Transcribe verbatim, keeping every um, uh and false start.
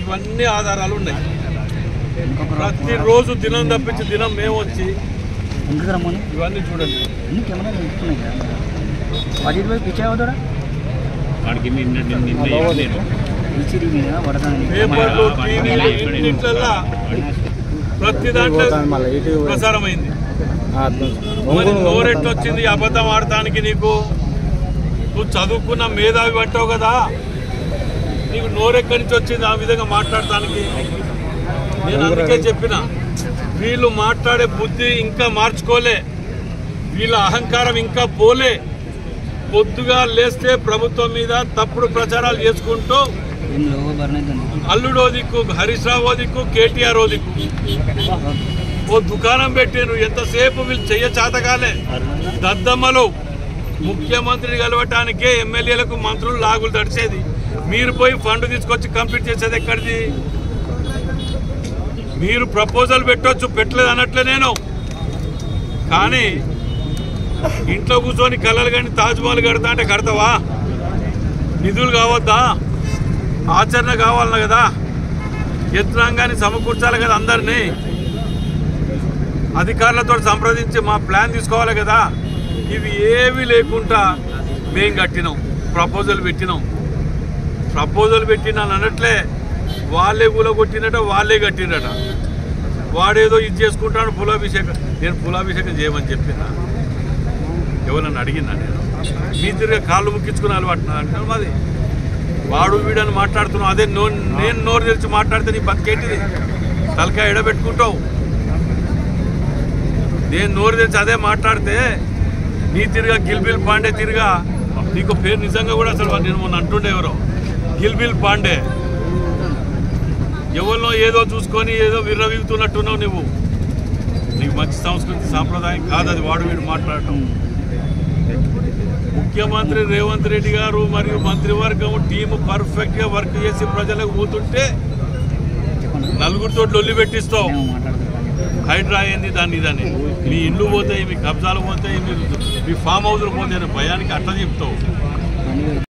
ఇవన్నీ ఆధారాలు ఉన్నాయి. ప్రతిరోజు దినం తప్పించి దినం మేము వచ్చి ఇవన్నీ చూడండి. పేపర్లు టీవీలు ఇంటింట్లల్లా ప్రతి దాంట్లో ప్రసారమైంది. మరి నోరెట్లు వచ్చింది అబద్ధం ఆడటానికి? నీకు నువ్వు చదువుకున్న మేధావి అంటావు కదా, నీకు నోరెక్కడి నుంచి వచ్చింది ఆ విధంగా మాట్లాడటానికి? నేను అందుకే చెప్పిన, వీళ్ళు మాట్లాడే బుద్ధి ఇంకా మార్చుకోలే, వీళ్ళ అహంకారం ఇంకా పోలే. పొద్దుగా లేస్తే ప్రభుత్వం మీద తప్పుడు ప్రచారాలు చేసుకుంటూ అల్లుడో దిక్కు, హరీష్ రావు దిక్కు, కేటీఆర్ దిక్కు ఓ దుకాణం పెట్టిరు. ఎంతసేపు వీళ్ళు చెయ్య చాతకాలే దద్దమ్మలు. ముఖ్యమంత్రిని కలవటానికే ఎమ్మెల్యేలకు మంత్రులు లాగులు తడిచేది, మీరు పోయి ఫండ్ తీసుకొచ్చి కంప్లీట్ చేసేది ఎక్కడిది? మీరు ప్రపోజల్ పెట్టవచ్చు, పెట్టలేదు అనట్లే నేను. కానీ ఇంట్లో కూర్చొని కళలు కానీ తాజ్మహల్ కడతా అంటే కడతావా? నిధులు కావద్దా? ఆచరణ కావాలన్నా కదా, యంత్రాంగాన్ని సమకూర్చాలి కదా, అందరినీ అధికారులతో సంప్రదించి మా ప్లాన్ తీసుకోవాలి కదా. ఇవి ఏవి లేకుండా మేం కట్టినాం, ప్రపోజల్ పెట్టినాం. ప్రపోజల్ పెట్టినాను అనట్లే, వాళ్ళే కూలగొట్టినట, వాళ్ళే కట్టినట. వాడేదో ఇది చేసుకుంటాడు పులాభిషేకం. నేను పులాభిషేకం చేయమని చెప్పినా? ఎవరన్నా అడిగినా? నేను మీ తిరిగి కాళ్ళు ముక్కించుకుని అలవాటున్నా అంటే మాది. వాడు వీడని మాట్లాడుతున్నావు, అదే నో నేను నోరు తెరిచి మాట్లాడితే నీ బతికేంటిది? తలకాయ ఎడబెట్టుకుంటావు. నేను నోరు తెరిచి అదే మాట్లాడితే నీ తిరిగా గిల్బిల్ పాండే తిరిగా నీకు పేరు నిజంగా కూడా అసలు నేను మొన్న అంటుండే ఎవరో గిల్బిల్ పాండే. ఎవరినో ఏదో చూసుకొని ఏదో విర్రవీగుతున్నట్టున్నావు నువ్వు. నీకు మంచి సంస్కృతి సాంప్రదాయం కాదు అది వాడు వీడు మాట్లాడటం. ముఖ్యమంత్రి రేవంత్ రెడ్డి గారు మరియు మంత్రివర్గం టీము పర్ఫెక్ట్గా వర్క్ చేసి ప్రజలకు పోతుంటే నలుగురితో లొల్లి పెట్టిస్తావు. హైడ్రా అయింది దాన్ని ఇదని, మీ ఇల్లు పోతాయి, మీ కబ్జాలు పోతాయి, మీ మీ ఫామ్ హౌస్లు పోతాయి, భయానికి అట్లా చెప్తావు.